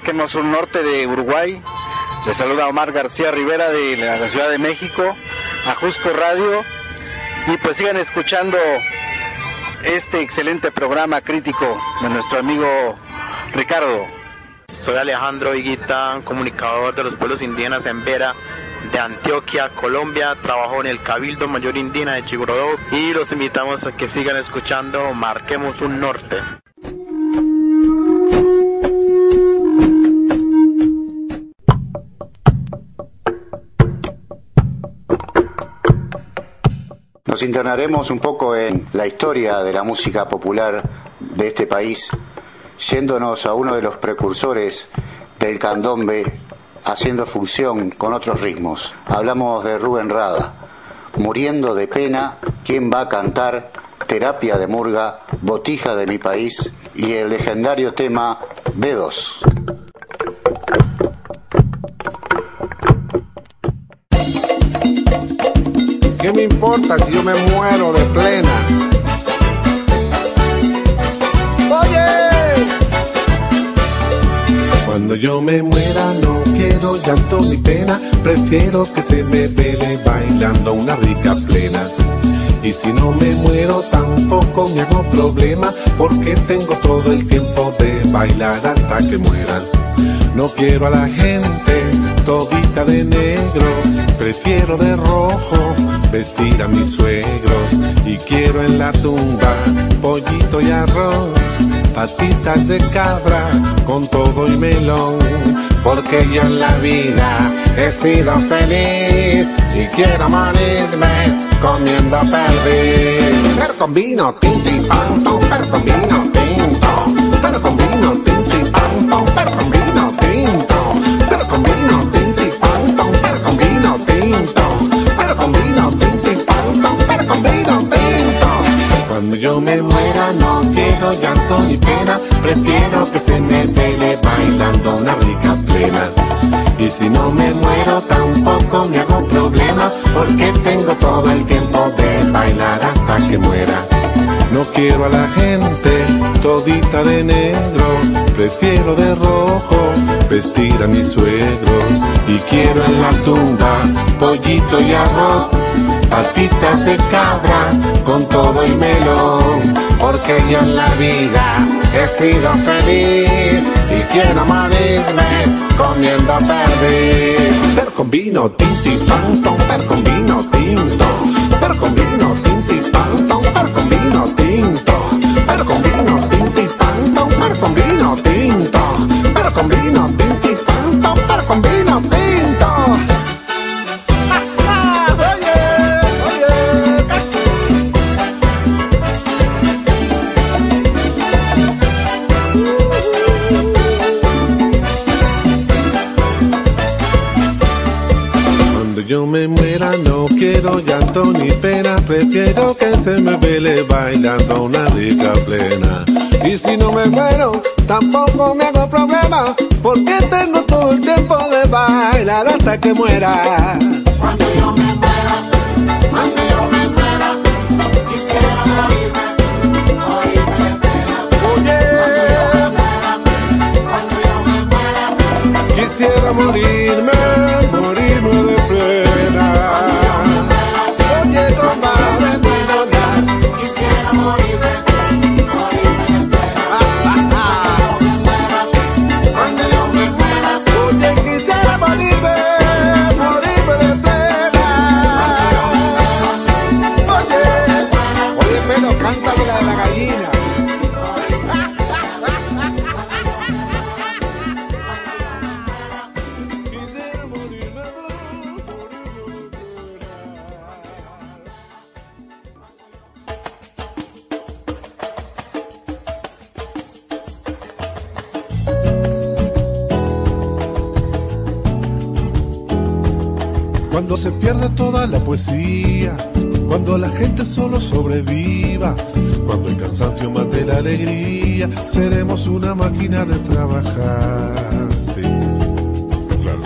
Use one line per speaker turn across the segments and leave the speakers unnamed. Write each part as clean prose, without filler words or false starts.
Marquemos un Norte de Uruguay. Les saluda Omar García Rivera de la Ciudad de México, Ajusco Radio. Y pues sigan escuchando este excelente programa crítico de nuestro amigo Ricardo.
Soy Alejandro Higuita, comunicador de los pueblos indígenas en Vera, de Antioquia, Colombia. Trabajo en el Cabildo Mayor Indígena de Chigorodó y los invitamos a que sigan escuchando Marquemos un Norte.
Nos internaremos un poco en la historia de la música popular de este país, yéndonos a uno de los precursores del candombe, haciendo fusión con otros ritmos. Hablamos de Rubén Rada. Muriendo de pena, ¿quién va a cantar? Terapia de murga, Botija de mi país y el legendario tema B2.
¿Qué me importa si yo me muero de plena? ¡Oye! Cuando yo me muera no quiero llanto ni pena, prefiero que se me vele bailando una rica plena. Y si no me muero tampoco me hago problema, porque tengo todo el tiempo de bailar hasta que muera. No quiero a la gente todita de negro, prefiero de rojo vestir a mis suegros. Y quiero en la tumba pollito y arroz, patitas de cabra con todo y melón, porque yo en la vida he sido feliz y quiero morirme comiendo perdiz. Pero con vino, tinto y pan, pero con vino tinto, pero con vino, tinto y pan, pero con vino tinto, pero con vino, tinto y pan, pero con vino tinto, pero con vino, tinto y pan, pero con vino tinto. Cuando yo me muera no quiero llanto ni pena, prefiero que se me vele bailando una rica plena. Y si no me muero tampoco me hago problema, porque tengo todo el tiempo de bailar hasta que muera. No quiero a la gente todita de negro, prefiero de rojo vestir a mis suegros. Y quiero en la tumba pollito y arroz, patitas de cabra con todo y melón, porque yo en la vida he sido feliz y quiero morirme comiendo perdiz. Pero con vino tinto y pan, pero con vino tinto, pero con vino tinto y pan, pero con vino tinto, pero con vino tinto y pan, pero con vino tinto, pero con vino tinto y pan, pero con vino tinto. Yo me muera no quiero llanto ni pena, prefiero que se me vele bailando una rica plena. Y si no me muero tampoco me hago problema, porque tengo todo el tiempo de bailar hasta que muera. Cuando yo me muera, cuando yo me muera, quisiera morirme, morirme de pena. Oye, cuando yo me muera, quisiera morirme, morirme de pena. Oye, compadre, quisiera morirme, morirme de pena. Cuando yo me muera, oye, quisiera morirme, morirme de pena. Oye, pero cántame la de la gallina. Cuando se pierde toda la poesía, cuando la gente solo sobreviva, cuando el cansancio mate la alegría, seremos una máquina de trabajar. Sí, claro.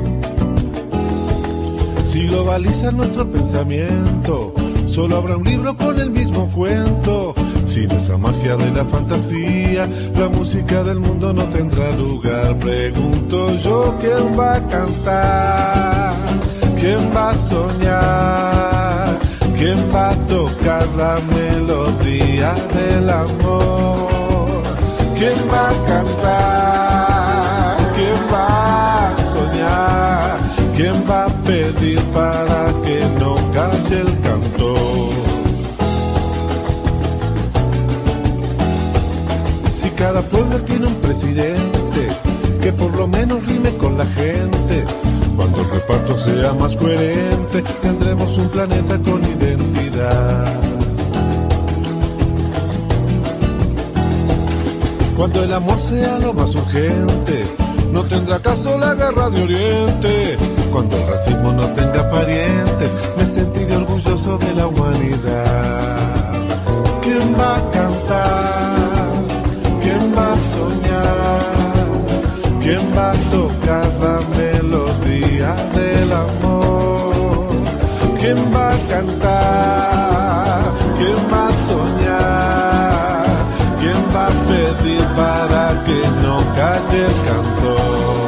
Si globaliza nuestro pensamiento, solo habrá un libro con el mismo cuento, sin esa esa magia de la fantasía, la música del mundo no tendrá lugar. Pregunto yo, ¿quién va a cantar? ¿Quién va a soñar? ¿Quién va a tocar la melodía del amor? ¿Quién va a cantar? ¿Quién va a soñar? ¿Quién va a pedir para que no calle el cantor? Si cada pueblo tiene un presidente que por lo menos rime con la gente, cuando el reparto sea más coherente, tendremos un planeta con identidad. Cuando el amor sea lo más urgente, no tendrá caso la guerra de Oriente. Cuando el racismo no tenga parientes, me sentiré orgulloso de la humanidad. ¿Quién va a cantar? ¿Quién va a soñar? ¿Quién va a tocar la melodía del amor? ¿Quién va a cantar? ¿Quién va a soñar? ¿Quién va a pedir para que no calle el cantor?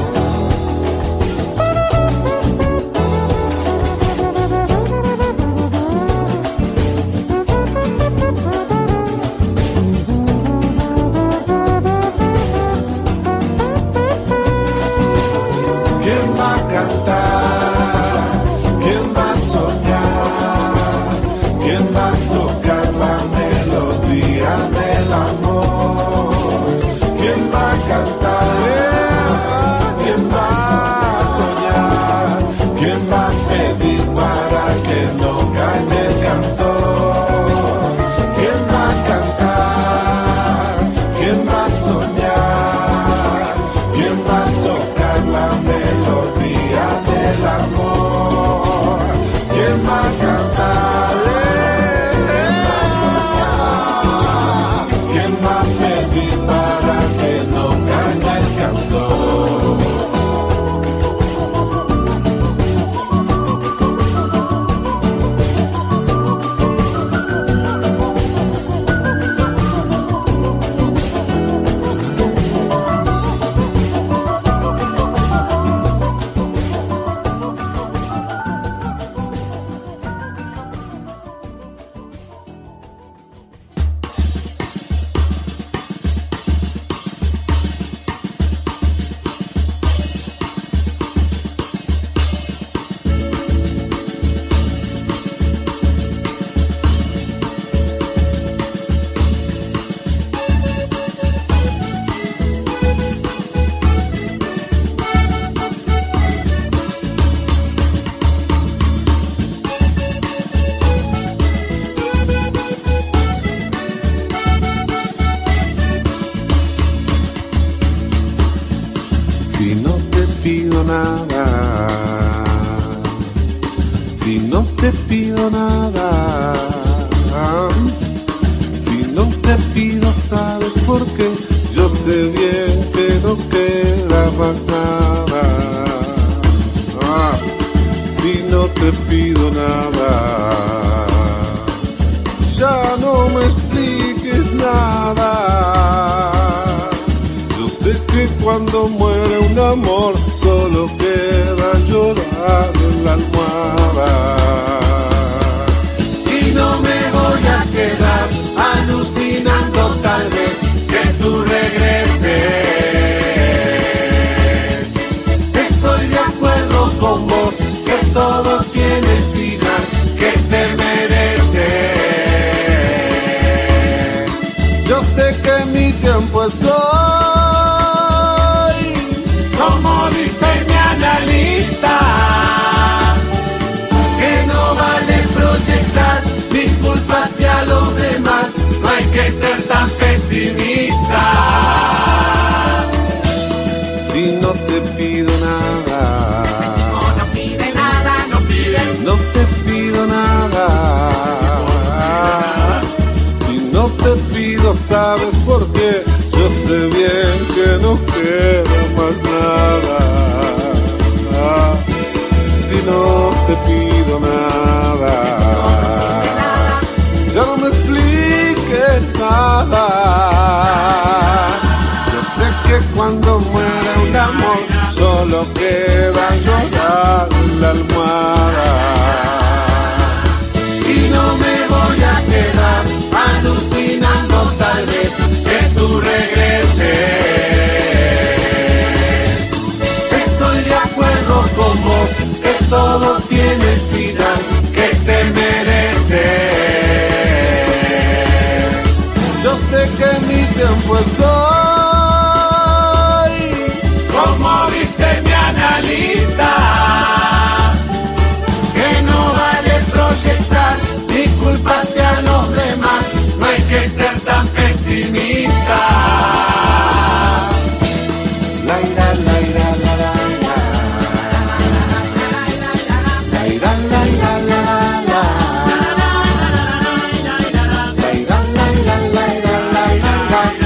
Si no te pido nada, si no te pido, ¿sabes por qué? Yo sé bien que no queda más nada. Si no te pido nada, ya no me expliques nada. Yo sé que cuando muere un amor solo queda llorar en la almohada.
Y no me voy a quedar alucinando tal vez que tú regreses. Estoy de acuerdo con vos que todo tiene el final que se merece.
Yo sé que mi tiempo es hoy,
como dice mi analista, que no vale proyectar disculpas hacia los demás, no hay que ser tan pesimista.
si no te pido nada,
No pide nada, no pide.
no te pido nada. Si no te pido, ¿sabes por qué? Yo sé bien que no queda más nada. Si no te pido nada, ya no me expliques nada. Yo sé que cuando muere un amor solo queda llorar la almohada.
Y no me voy a quedar alucinando tal vez que tú regreses. Estoy de acuerdo con vos que todo tiene el final que se merece.
Yo sé que mi tiempo es hoy,
como dice mi analista, que no vale proyectar mi culpa hacia los demás, no hay que ser tan pesimista.
la ira, la ira, la la la, la ira, la ira, la la, la ira, la ira, la ira, la ira,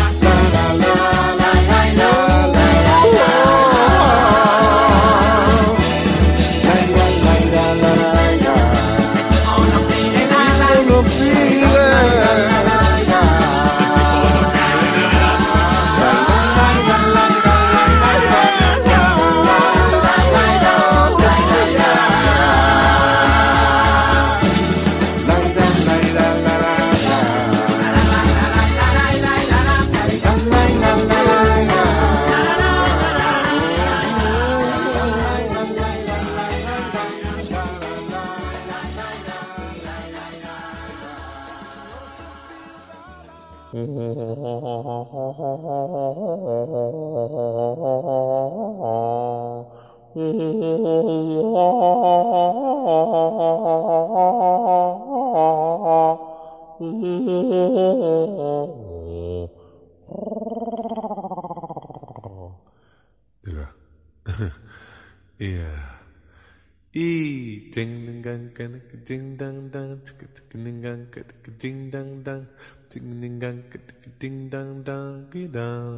E ding dang dang ding dang dang ding dang ding dang dang ding dang ding dang dang ding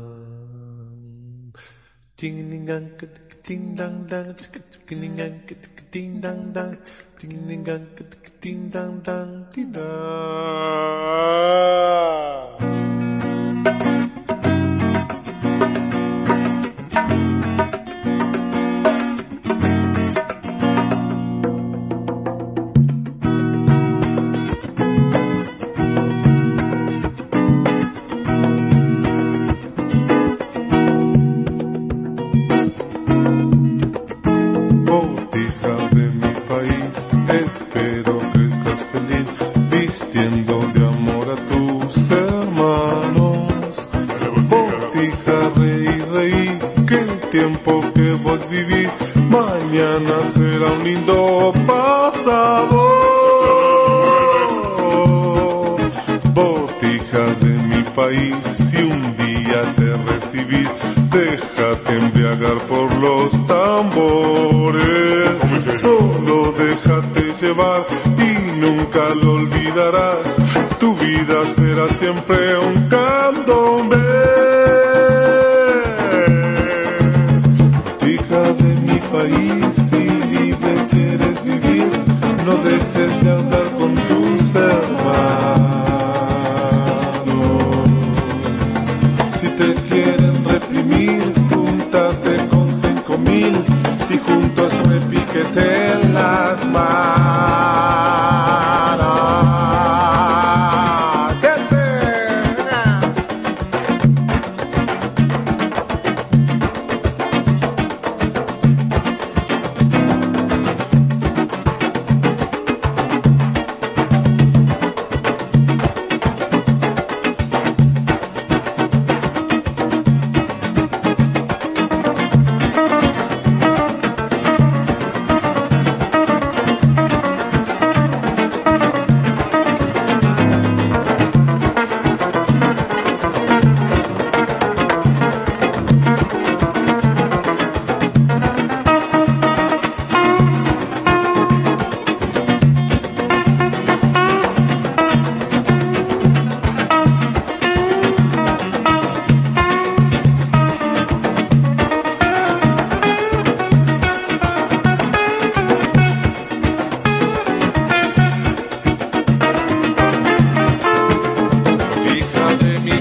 ding dang ding dang dang ding dang ding dang dang ding dang ding dang dang ding dang.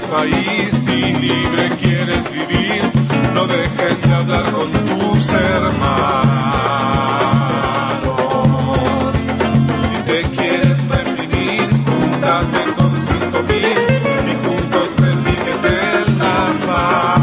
país y libre quieres vivir, no dejes de hablar con tus hermanos. Si te quieren reprimir, júntate con 5.000 y juntos repíquete las manos.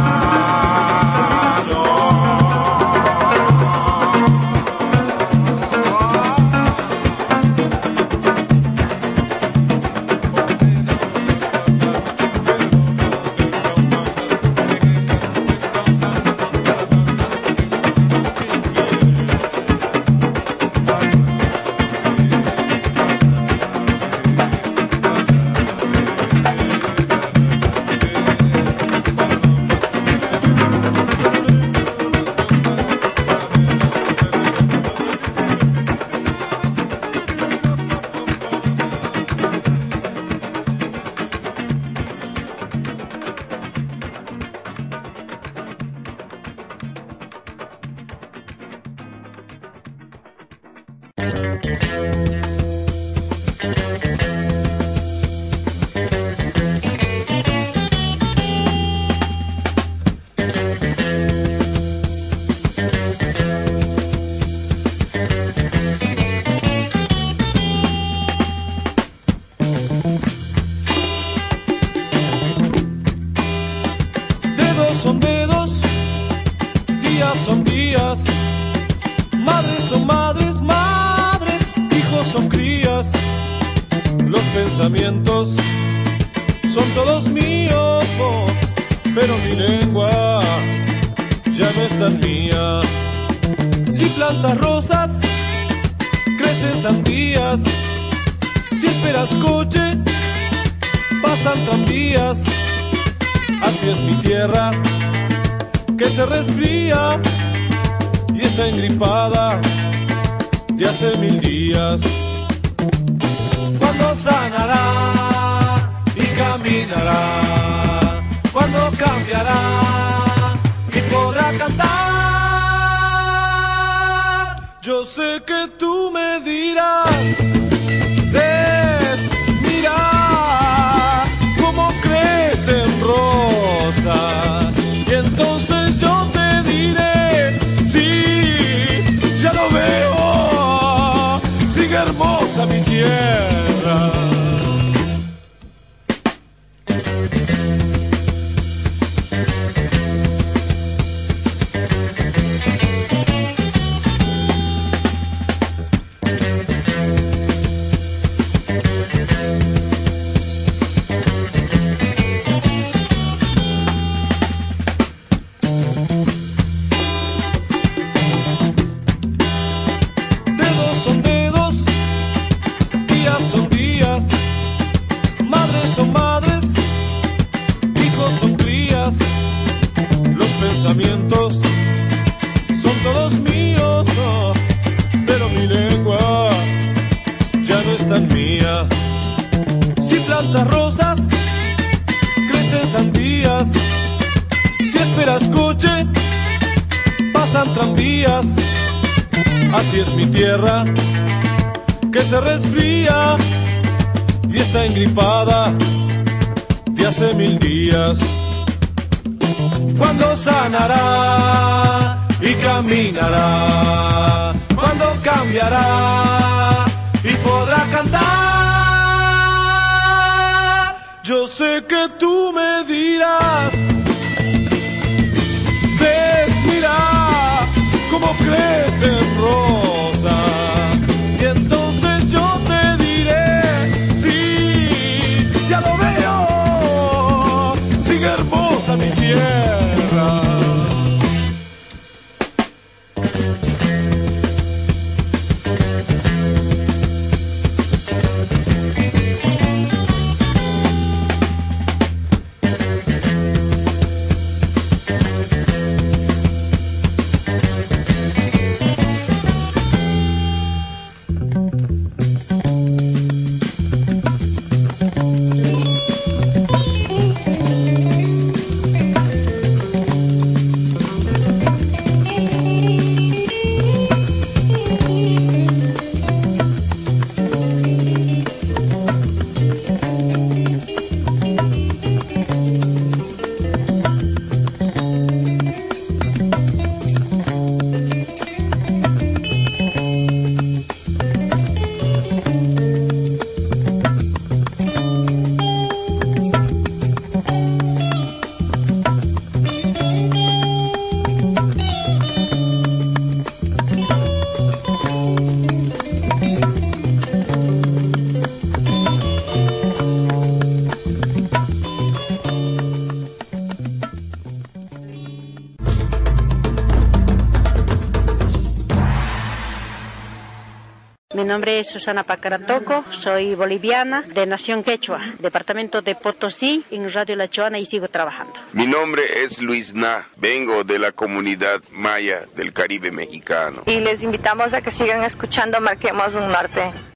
Son días, madres son madres, madres, hijos son crías. Los pensamientos son todos míos, pero mi lengua ya no es tan mía. Si plantas rosas, crecen sandías. Si esperas coche, pasan tranvías. Así es mi tierra, que se resfría y está engripada de hace 1000 días. Cuando sanará y caminará, cuando cambiará y podrá cantar. Yo sé que tú me dirás, ves, mira cómo crecen rosas. Y entonces yo te diré, sí, ya lo veo, sigue hermosa mi tierra. Son todos míos, pero mi lengua ya no es tan mía. Si plantas rosas, crecen sandías. Si esperas coche, pasan tranvías. Así es mi tierra, que se resfría y está engripada de hace 1000 días. Cuando sanará y caminará, cuando cambiará y podrá cantar. Yo sé que tú me dirás, ves, mira cómo crecen rosas. Y entonces yo te diré, sí, ya lo veo, sigue hermosa mi tierra.
nombre es Susana Pacaratoco, soy boliviana de Nación Quechua, departamento de Potosí, en Radio La Choana, y sigo trabajando.
Mi nombre es Luis Na, vengo de la comunidad maya del Caribe mexicano.
Y les invitamos a que sigan escuchando Marquemos un Norte.